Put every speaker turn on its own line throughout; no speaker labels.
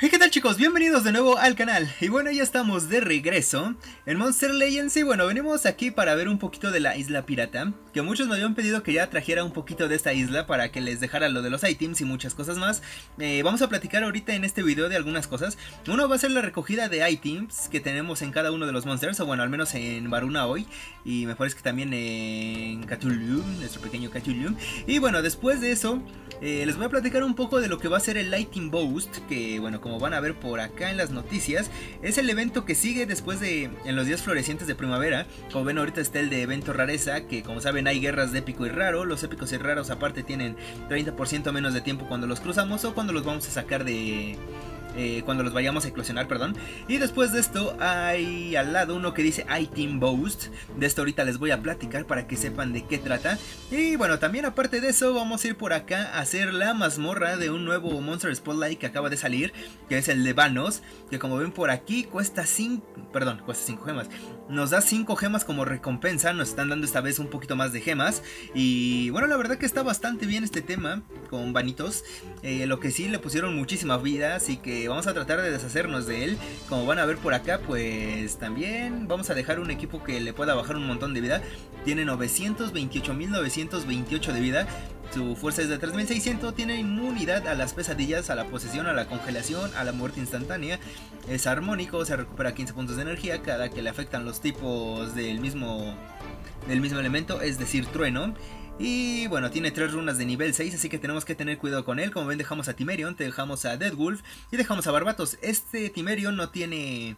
Hey, ¿qué tal, chicos? Bienvenidos de nuevo al canal. Y bueno, ya estamos de regreso en Monster Legends. Y bueno, venimos aquí para ver un poquito de la isla pirata, que muchos me habían pedido que ya trajera un poquito de esta isla para que les dejara lo de los items y muchas cosas más. Vamos a platicar ahorita en este video de algunas cosas. Uno va a ser la recogida de items que tenemos en cada uno de los monsters, o bueno, al menos en Varuna hoy, y me parece que también en Cthulhu, nuestro pequeño Cthulhu. Y bueno, después de eso les voy a platicar un poco de lo que va a ser el Lightning Boost, que bueno, como van a ver por acá en las noticias, es el evento que sigue después de, en los días florecientes de primavera. Como ven, ahorita está el de evento rareza, que como saben hay guerras de épico y raro. Los épicos y raros aparte tienen 30% menos de tiempo cuando los cruzamos o cuando los vamos a sacar de... cuando los vayamos a eclosionar, perdón. Y después de esto hay al lado uno que dice Item Boost. De esto ahorita les voy a platicar para que sepan de qué trata. Y bueno, también aparte de eso vamos a ir por acá a hacer la mazmorra de un nuevo Monster Spotlight que acaba de salir, que es el de Vanos, que como ven por aquí cuesta 5 gemas. Nos da 5 gemas como recompensa. Nos están dando esta vez un poquito más de gemas. Y bueno, la verdad que está bastante bien este tema con Vanitos. Lo que sí, le pusieron muchísima vida, así que vamos a tratar de deshacernos de él. Como van a ver por acá, pues también vamos a dejar un equipo que le pueda bajar un montón de vida. Tiene 928.928 de vida. Su fuerza es de 3600, tiene inmunidad a las pesadillas, a la posesión, a la congelación, a la muerte instantánea. Es armónico, se recupera 15 puntos de energía cada que le afectan los tipos del mismo elemento, es decir, trueno. Y bueno, tiene 3 runas de nivel 6, así que tenemos que tener cuidado con él. Como ven, dejamos a Timerion, dejamos a Deadwolf y dejamos a Barbatos. Este Timerion no tiene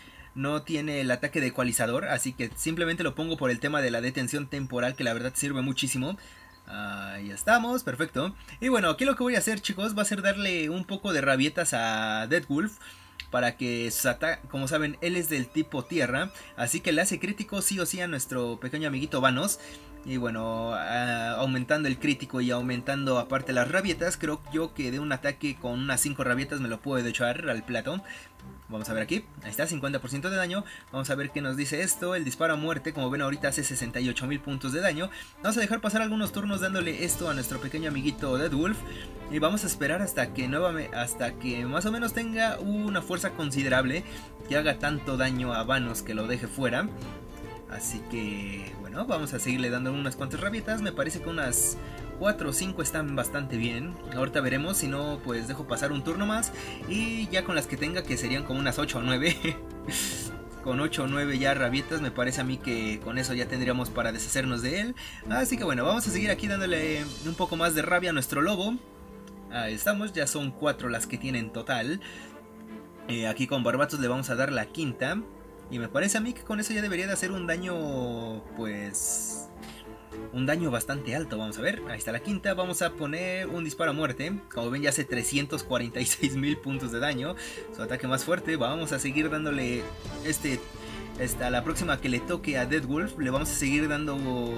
el ataque de ecualizador, así que simplemente lo pongo por el tema de la detención temporal, que la verdad sirve muchísimo. Ya estamos, perfecto. Y bueno, aquí lo que voy a hacer, chicos, va a ser darle un poco de rabietas a Deadwolf, para que como saben, él es del tipo tierra, así que le hace crítico sí o sí a nuestro pequeño amiguito Vanos. Y bueno, aumentando el crítico y aumentando aparte las rabietas, creo yo que de un ataque con unas 5 rabietas me lo puedo echar al plato. Vamos a ver aquí, ahí está, 50% de daño. Vamos a ver qué nos dice esto. El disparo a muerte, como ven ahorita, hace 68.000 puntos de daño. Vamos a dejar pasar algunos turnos dándole esto a nuestro pequeño amiguito Deadwolf. Y vamos a esperar hasta que más o menos tenga una fuerza considerable, que haga tanto daño a Vanos que lo deje fuera. Así que bueno, vamos a seguirle dando unas cuantas rabietas. Me parece que unas 4 o 5 están bastante bien. Ahorita veremos, si no pues dejo pasar un turno más. Y ya con las que tenga, que serían como unas 8 o 9 con 8 o 9 ya rabietas, me parece a mí que con eso ya tendríamos para deshacernos de él. Así que bueno, vamos a seguir aquí dándole un poco más de rabia a nuestro lobo. Ahí estamos, ya son 4 las que tienen total. Aquí con Barbatos le vamos a dar la quinta. Y me parece a mí que con eso ya debería de hacer un daño, pues... un daño bastante alto. Vamos a ver, ahí está la quinta. Vamos a poner un disparo a muerte. Como ven, ya hace 346.000 puntos de daño. Su ataque más fuerte. Vamos a seguir dándole a la próxima que le toque a Deadwolf. Le vamos a seguir dando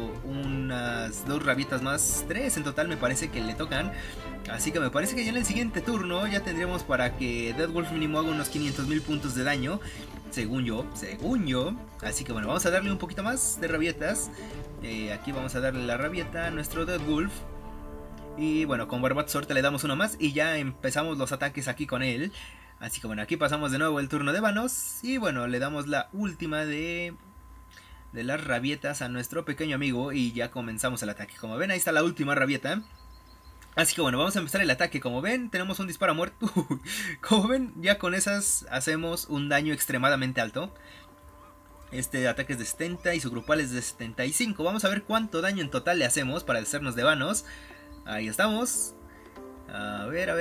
unas 2 rabietas más. 3 en total me parece que le tocan. Así que me parece que ya en el siguiente turno ya tendremos para que Deadwolf mínimo haga unos 500.000 puntos de daño. Según yo. Así que bueno, vamos a darle un poquito más de rabietas. Aquí vamos a darle la rabieta a nuestro Deadwolf. Y bueno, con Barbatos ahorita le damos uno más y ya empezamos los ataques aquí con él. Así que bueno, aquí pasamos de nuevo el turno de Vanos. Y bueno, le damos la última de las rabietas a nuestro pequeño amigo. Y ya comenzamos el ataque. Como ven, ahí está la última rabieta. Así que bueno, vamos a empezar el ataque. Como ven, tenemos un disparo a muerte. Como ven, ya con esas hacemos un daño extremadamente alto. Este ataque es de 70 y su grupal es de 75. Vamos a ver cuánto daño en total le hacemos para deshacernos de Vanos. Ahí estamos. A ver.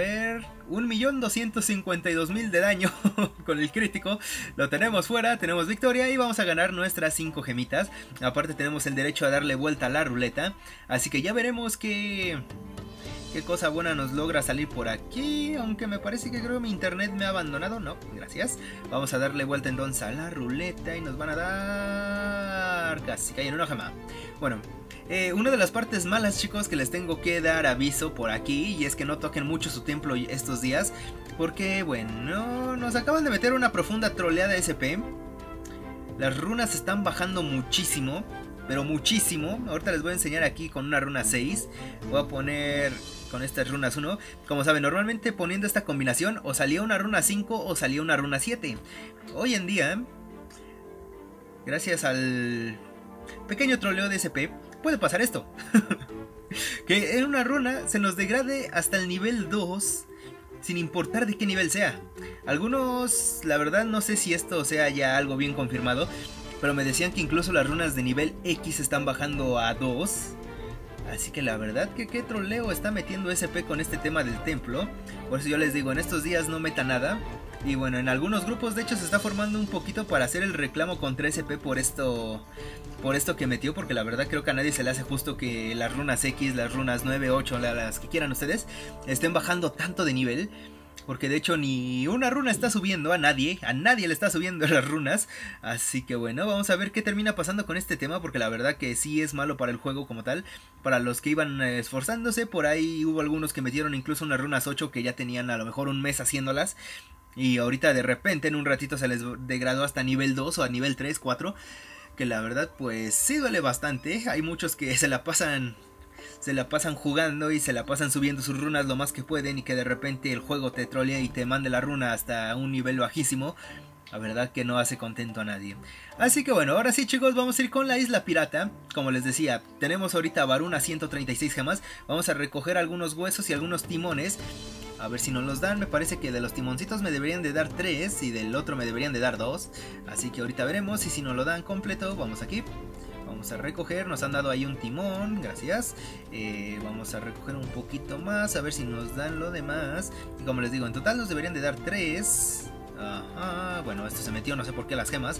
1.252.000 de daño con el crítico. Lo tenemos fuera, tenemos victoria y vamos a ganar nuestras 5 gemitas. Aparte tenemos el derecho a darle vuelta a la ruleta. Así que ya veremos qué cosa buena nos logra salir por aquí. Aunque me parece que creo que mi internet me ha abandonado. No, gracias. Vamos a darle vuelta entonces a la ruleta y nos van a dar... casi cae en una gema. Bueno, una de las partes malas, chicos, que les tengo que dar aviso por aquí, y es que no toquen mucho su templo estos días, porque bueno, nos acaban de meter una profunda troleada SP. Las runas están bajando muchísimo, pero muchísimo. Ahorita les voy a enseñar aquí con una runa 6. Voy a poner con estas runas 1. Como saben, normalmente poniendo esta combinación o salía una runa 5 o salía una runa 7. Hoy en día, gracias al pequeño troleo de SP, puede pasar esto. Que en una runa se nos degrade hasta el nivel 2, sin importar de qué nivel sea. Algunos, la verdad no sé si esto sea ya algo bien confirmado, pero me decían que incluso las runas de nivel X están bajando a 2. Así que la verdad que qué troleo está metiendo SP con este tema del templo. Por eso yo les digo, en estos días no meta nada. Y bueno, en algunos grupos de hecho se está formando un poquito para hacer el reclamo contra SP por esto que metió. Porque la verdad creo que a nadie se le hace justo que las runas X, las runas 9, 8, las que quieran ustedes, estén bajando tanto de nivel. Porque de hecho ni una runa está subiendo, a nadie le está subiendo las runas. Así que bueno, vamos a ver qué termina pasando con este tema, porque la verdad que sí es malo para el juego como tal. Para los que iban esforzándose, por ahí hubo algunos que metieron incluso unas runas 8 que ya tenían a lo mejor un mes haciéndolas. Y ahorita de repente en un ratito se les degradó hasta nivel 2 o a nivel 3, 4. Que la verdad pues sí duele bastante. Hay muchos que se la pasan jugando y se la pasan subiendo sus runas lo más que pueden, y que de repente el juego te trolea y te mande la runa hasta un nivel bajísimo. La verdad que no hace contento a nadie. Así que bueno, ahora sí chicos, vamos a ir con la isla pirata. Como les decía, tenemos ahorita Varuna 136 gemas. Vamos a recoger algunos huesos y algunos timones. A ver si nos los dan. Me parece que de los timoncitos me deberían de dar 3 y del otro me deberían de dar 2. Así que ahorita veremos, y si nos lo dan completo, vamos aquí. Vamos a recoger, nos han dado ahí un timón, gracias. Vamos a recoger un poquito más, a ver si nos dan lo demás. Y como les digo, en total nos deberían de dar 3. Ajá, bueno, esto se metió, no sé por qué las gemas.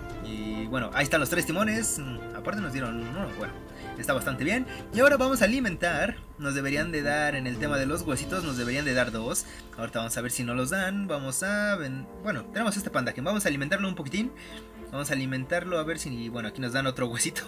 Y bueno, ahí están los 3 timones. Aparte nos dieron uno, bueno, está bastante bien. Y ahora vamos a alimentar. Nos deberían de dar, en el tema de los huesitos, nos deberían de dar 2. Ahorita vamos a ver si no los dan. Vamos a... Bueno, tenemos este panda que vamos a alimentarlo un poquitín. Vamos a alimentarlo a ver si... Bueno, aquí nos dan otro huesito.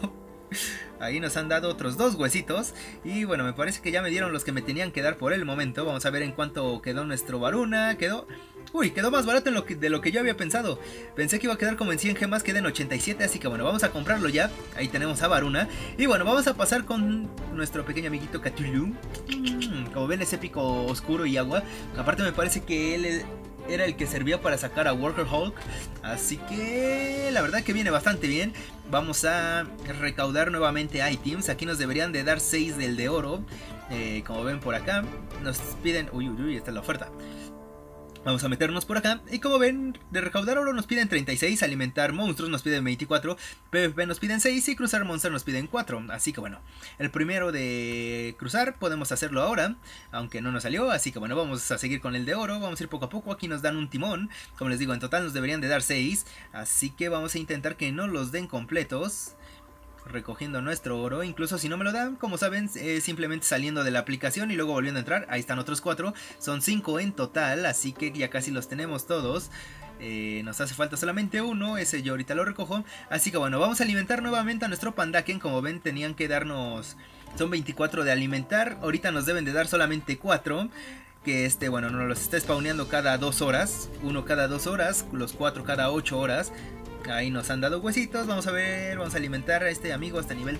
Ahí nos han dado otros 2 huesitos. Y bueno, me parece que ya me dieron los que me tenían que dar por el momento. Vamos a ver en cuánto quedó nuestro Varuna. Quedó... Uy, quedó más barato de lo que yo había pensado. Pensé que iba a quedar como en 100 gemas, queda en 87. Así que bueno, vamos a comprarlo ya. Ahí tenemos a Varuna. Y bueno, vamos a pasar con nuestro pequeño amiguito Cthulhu. Como ven, es épico, oscuro y agua. Aparte me parece que él era el que servía para sacar a Worker Hulk. Así que la verdad que viene bastante bien. Vamos a recaudar nuevamente items. Aquí nos deberían de dar 6 del de oro. Como ven por acá, nos piden... Uy, esta es la oferta. Vamos a meternos por acá. Y como ven, de recaudar oro nos piden 36. Alimentar monstruos nos piden 24. PvP nos piden 6. Y cruzar monstruos nos piden 4. Así que bueno, el primero de cruzar podemos hacerlo ahora, aunque no nos salió. Así que bueno, vamos a seguir con el de oro. Vamos a ir poco a poco. Aquí nos dan un timón. Como les digo, en total nos deberían de dar 6. Así que vamos a intentar que no los den completos, recogiendo nuestro oro. Incluso si no me lo dan, como saben, simplemente saliendo de la aplicación y luego volviendo a entrar. Ahí están otros 4, son 5 en total, así que ya casi los tenemos todos. Nos hace falta solamente uno, ese yo ahorita lo recojo. Así que bueno, vamos a alimentar nuevamente a nuestro Pandaken. Como ven, tenían que darnos... Son 24 de alimentar, ahorita nos deben de dar solamente 4. Que bueno, nos los está spawneando cada 2 horas. Uno cada 2 horas, los 4 cada 8 horas. Ahí nos han dado huesitos, vamos a ver, vamos a alimentar a este amigo hasta nivel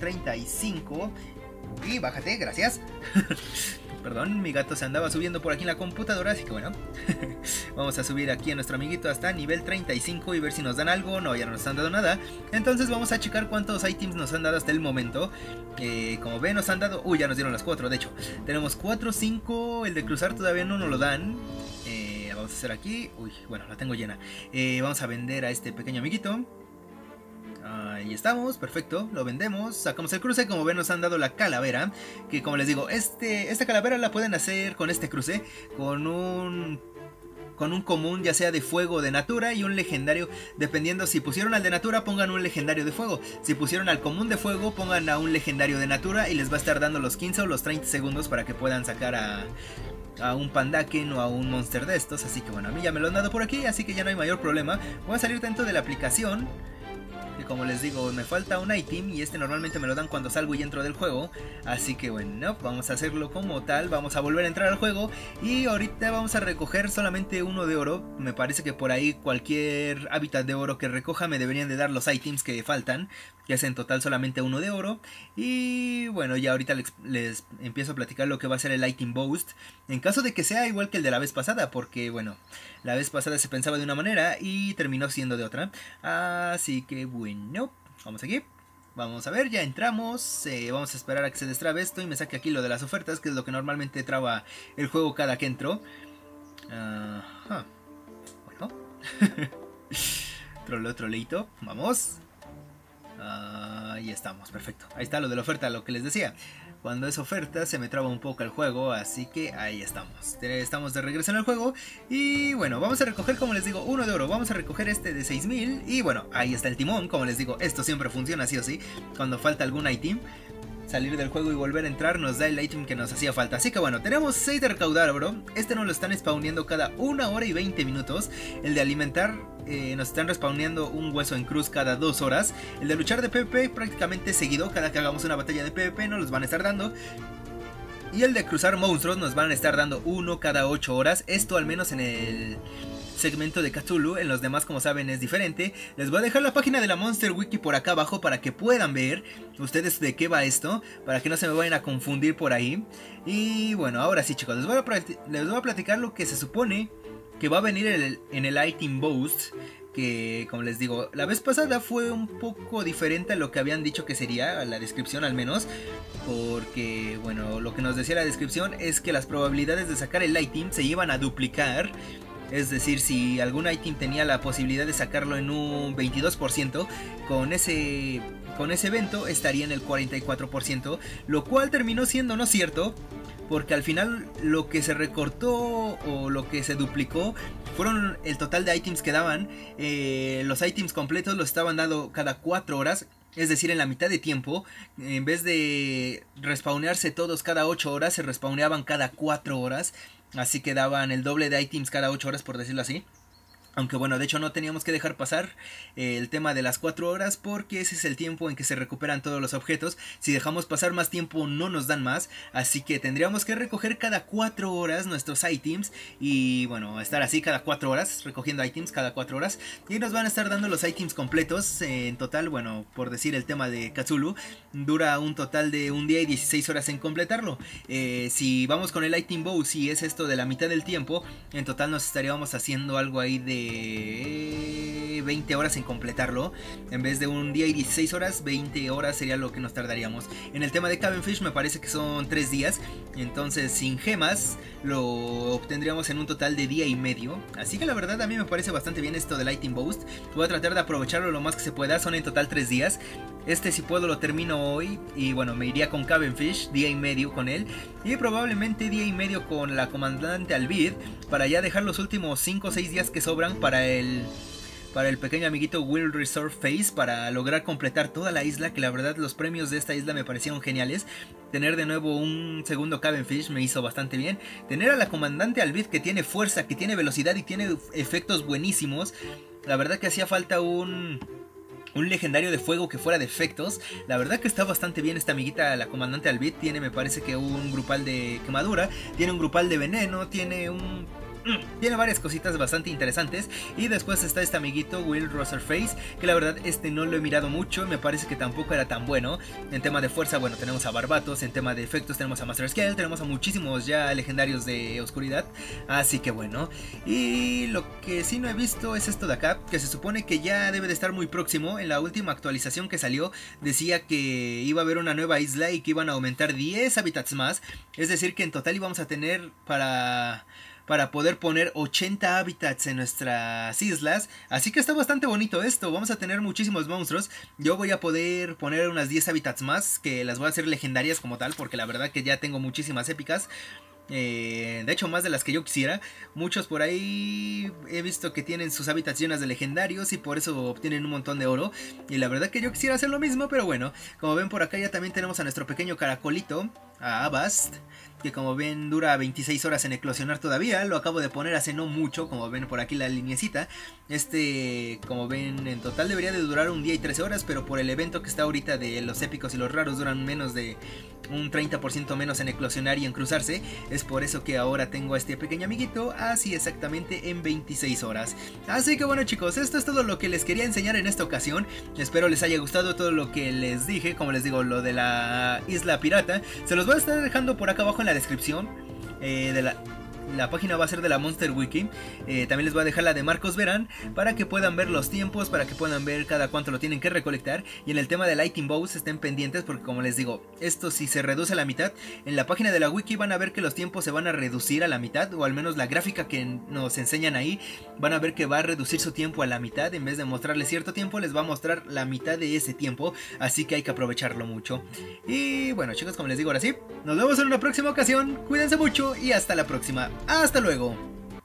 35. Y bájate, gracias. Perdón, mi gato se andaba subiendo por aquí en la computadora, así que bueno. Vamos a subir aquí a nuestro amiguito hasta nivel 35 y ver si nos dan algo. No, ya no nos han dado nada. Entonces vamos a checar cuántos items nos han dado hasta el momento. Como ven, nos han dado... Uy, ya nos dieron las 4, de hecho. Tenemos 4, 5, el de cruzar todavía no nos lo dan. Vamos a hacer aquí... Uy, bueno, la tengo llena. Vamos a vender a este pequeño amiguito. Ahí estamos, perfecto, lo vendemos, sacamos el cruce. Como ven, nos han dado la calavera, que como les digo, esta calavera la pueden hacer con este cruce, con un común, ya sea de fuego o de natura, y un legendario. Dependiendo, si pusieron al de natura, pongan un legendario de fuego. Si pusieron al común de fuego, pongan a un legendario de natura, y les va a estar dando los 15 o los 30 segundos para que puedan sacar a un Pandaken o a un monster de estos. Así que bueno, a mí ya me lo han dado por aquí, así que ya no hay mayor problema. Voy a salir dentro de la aplicación. que como les digo me falta un item y este normalmente me lo dan cuando salgo y entro del juego, así que bueno, vamos a hacerlo como tal, vamos a volver a entrar al juego y ahorita vamos a recoger solamente uno de oro. Me parece que por ahí cualquier hábitat de oro que recoja me deberían de dar los items que faltan, que es en total solamente uno de oro. Y bueno, ya ahorita les empiezo a platicar lo que va a ser el item boost, en caso de que sea igual que el de la vez pasada, porque bueno, la vez pasada se pensaba de una manera y terminó siendo de otra. Así que bueno, vamos aquí. Vamos a ver, ya entramos. Vamos a esperar a que se destrabe esto y me saque aquí lo de las ofertas, que es lo que normalmente traba el juego cada que entro. Bueno. Troleito. Vamos. Ahí estamos, perfecto. Ahí está lo de la oferta, lo que les decía. Cuando es oferta se me traba un poco el juego, así que ahí estamos. Estamos de regreso en el juego y bueno, vamos a recoger, como les digo, uno de oro. Vamos a recoger este de 6000 y bueno, ahí está el timón. Como les digo, esto siempre funciona sí o sí. Cuando falta algún item, salir del juego y volver a entrar nos da el item que nos hacía falta. Así que bueno, tenemos 6 de recaudar oro. Este nos lo están spawneando cada 1 hora y 20 minutos. El de alimentar nos están respawneando un hueso en cruz cada 2 horas. El de luchar de PvP prácticamente seguido. Cada que hagamos una batalla de PvP nos los van a estar dando. Y el de cruzar monstruos nos van a estar dando uno cada 8 horas. Esto al menos en el segmento de Cthulhu. En los demás, como saben, es diferente. Les voy a dejar la página de la Monster Wiki por acá abajo para que puedan ver ustedes de qué va esto, para que no se me vayan a confundir por ahí. Y bueno, ahora sí, chicos, les voy a platicar lo que se supone que va a venir en el item boost, que como les digo, la vez pasada fue un poco diferente a lo que habían dicho que sería, la descripción al menos, porque bueno, lo que nos decía la descripción es que las probabilidades de sacar el item se iban a duplicar. Es decir, si algún item tenía la posibilidad de sacarlo en un 22%, con ese evento estaría en el 44%, lo cual terminó siendo no cierto, porque al final lo que se recortó o lo que se duplicó fueron el total de items que daban. Los items completos los estaban dando cada 4 horas. Es decir, en la mitad de tiempo, en vez de respawnearse todos cada 8 horas, se respawneaban cada 4 horas. Así que daban el doble de items cada 8 horas, por decirlo así. Aunque bueno, de hecho no teníamos que dejar pasar el tema de las 4 horas, porque ese es el tiempo en que se recuperan todos los objetos. Si dejamos pasar más tiempo no nos dan más, así que tendríamos que recoger cada 4 horas nuestros items. Y bueno, estar así cada 4 horas, recogiendo items cada 4 horas. Y nos van a estar dando los items completos. En total, bueno, por decir el tema de Cthulhu, dura un total de un día y 16 horas en completarlo. Si vamos con el item bow, si es esto de la mitad del tiempo, en total nos estaríamos haciendo algo ahí de 20 horas en completarlo. En vez de un día y 16 horas, 20 horas sería lo que nos tardaríamos. En el tema de Cavenfish me parece que son 3 días. Entonces sin gemas lo obtendríamos en un total de día y medio. Así que la verdad a mí me parece bastante bien esto del item boost. Voy a tratar de aprovecharlo lo más que se pueda. Son en total 3 días. Este si puedo lo termino hoy. Y bueno, me iría con Cavenfish, día y medio con él. Y probablemente día y medio con la comandante Alvid, para ya dejar los últimos 5 o 6 días que sobran para el pequeño amiguito Will Reserve Face, para lograr completar toda la isla, que la verdad los premios de esta isla me parecieron geniales. Tener de nuevo un segundo Cavenfish me hizo bastante bien. Tener a la comandante Alvid, que tiene fuerza, que tiene velocidad y tiene efectos buenísimos. La verdad que hacía falta un legendario de fuego que fuera de efectos. La verdad que está bastante bien esta amiguita, la comandante Alvid. Tiene, me parece que un grupal de quemadura, tiene un grupal de veneno, tiene varias cositas bastante interesantes. Y después está este amiguito Will Roserface, que la verdad no lo he mirado mucho, me parece que tampoco era tan bueno. En tema de fuerza, bueno, tenemos a Barbatos. En tema de efectos tenemos a Master Scale, tenemos a muchísimos ya legendarios de oscuridad. Así que bueno, y lo que sí no he visto es esto de acá, que se supone que ya debe de estar muy próximo. En la última actualización que salió decía que iba a haber una nueva isla y que iban a aumentar 10 hábitats más. Es decir que en total íbamos a tener para poder poner 80 hábitats en nuestras islas. Así que está bastante bonito esto. Vamos a tener muchísimos monstruos. Yo voy a poder poner unas 10 hábitats más, que las voy a hacer legendarias como tal, porque la verdad que ya tengo muchísimas épicas. De hecho más de las que yo quisiera. Muchos por ahí he visto que tienen sus hábitats llenas de legendarios y por eso obtienen un montón de oro. Y la verdad que yo quisiera hacer lo mismo, pero bueno, como ven por acá ya también tenemos a nuestro pequeño caracolito, a Avast, que como ven dura 26 horas en eclosionar todavía. Lo acabo de poner hace no mucho, como ven por aquí la lineecita. Como ven, en total debería de durar un día y 13 horas, pero por el evento que está ahorita de los épicos y los raros duran menos de un 30% menos en eclosionar y en cruzarse. Es por eso que ahora tengo a este pequeño amiguito así exactamente en 26 horas. Así que bueno chicos, esto es todo lo que les quería enseñar en esta ocasión. Espero les haya gustado todo lo que les dije. Como les digo, lo de la isla pirata se los voy a estar dejando por acá abajo en la descripción. La página va a ser de la Monster Wiki. También les voy a dejar la de Marcos Verán para que puedan ver los tiempos, para que puedan ver cada cuánto lo tienen que recolectar. Y en el tema de Lightning Bows estén pendientes porque como les digo, esto si se reduce a la mitad, en la página de la Wiki van a ver que los tiempos se van a reducir a la mitad, o al menos la gráfica que nos enseñan ahí, van a ver que va a reducir su tiempo a la mitad. En vez de mostrarles cierto tiempo, les va a mostrar la mitad de ese tiempo, así que hay que aprovecharlo mucho. Y bueno chicos, como les digo, ahora sí, nos vemos en una próxima ocasión. Cuídense mucho y hasta la próxima. ¡Hasta luego!